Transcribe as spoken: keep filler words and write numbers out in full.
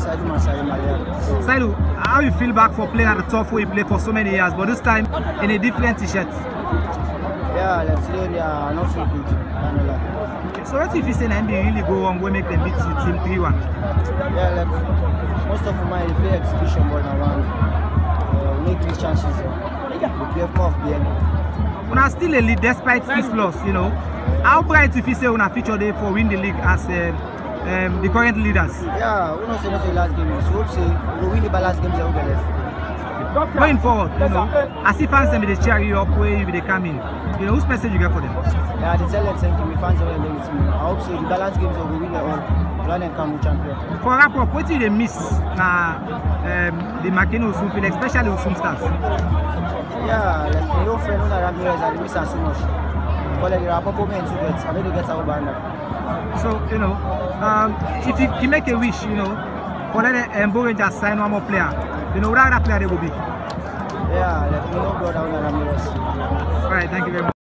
Saidu, Mansaray. Saidu, how you feel back for playing at the top where you played for so many years, but this time in a different t-shirt? Yeah, let's say they are not so good. Okay, so what if you say N B A really go on, we make them beat you team three one? Yeah, like, most of my play exhibition, but now uh, make these chances. Uh, we play more of the end. We are still a lead despite this loss, you know. How bright if you say we are featured there for win the league as uh, um, the current leaders? Yeah, we don't say nothing last game. So hope say we win the last games that we get left. Going forward, you know, as if fans them they cheer you up where you they come in. You know, whose message you get for them? Yeah, they tell them thank you. We fans are very with me. I hope so the balance games will win it all. Plan and come champion. For wrap up, what did they miss na um, the Makeno Usumfil, especially Usum Stars? Yeah, like my old friend Una Ramirez, I miss her so much. But like, there are people men to get, I need to get our banner. So, you know, um, if you, you make a wish, you know, for let um, Rangers sign one more player, you know, what other player they will be? Yeah, like my old brother Una Ramirez. Alright, thank you very much.